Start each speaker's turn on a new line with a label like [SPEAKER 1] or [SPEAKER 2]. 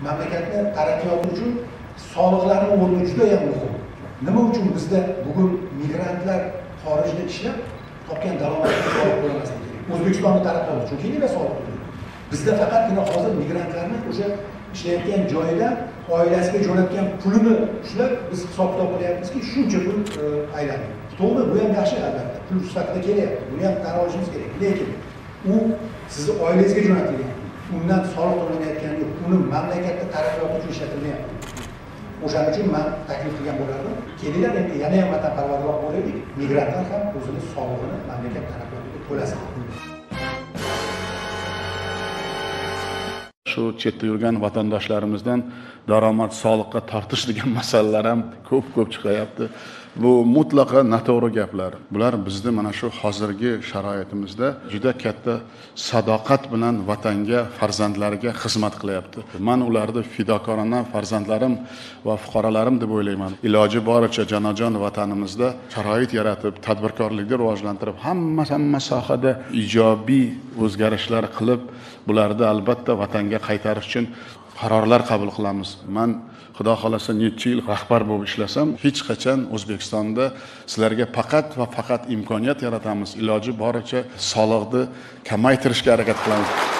[SPEAKER 1] mamlakatni taraqqiyoti uchun soliqlarning o'rni juda ham muhim. Nima uchun bizda bugun migrantlar xorijda ishlab topgan daromadini soliq to'lamaslik kerak? O'zbekistonning taraqqiyoti uchun kerak soliq to'laydi. Bizda faqatgina hozir migrantlarni o'sha ishlayotgan joyidan oilasiga jo'natgan pulini ushlab biz hisob-kitob qilyapmizki, shuncha pul aylanadi. To'g'ri, bu ham yaxshi albatta. Pul sifatida kelyapti. Buni ham tan olishimiz kerak. Lekin u sizni oilangizga jo'natilgan. Undan soliq to'lanayotgani yo'q. Uni mamlakatda taraqqiyot uchun ishlatilmayapti. O'shaning uchun men taklif qilgan bo'lardim. Kelinglar endi yana ham vatanparvarroq bo'laylik. Migrantlar ham o'zini solig'ini mamlakat taraqqiyotiga to'lasin.
[SPEAKER 2] Shu chetda yurgan vatandoshlarimizdan daromad soliqqa tortish degan masalalar ham ko'p chiqayapti. Bu mutlaqo noto'g'ri gaplar. Bular bizni mana shu hozirgi sharoitimizda juda katta sadoqat bilan vatanga, farzandlariga xizmat qilyapti. Men ularni fidokorona farzandlarim va fuqarolarim deb o'ylayman. Iloji boricha jonajon vatanimizda sharoit yaratib, tadbirkorlikni rivojlantirib, hamma sohada ijobiy o'zgarishlar qilib, bularni albatta vatanga qaytarish uchun qarorlar qabul qilamiz. Men Xudo xolasa necha yil rahbar bo'lib ishlasam, hech qachon O'zbekistonda sizlarga faqat imkoniyat yaratamiz. Iloji boricha soliqni kamaytirishga harakat qilamiz.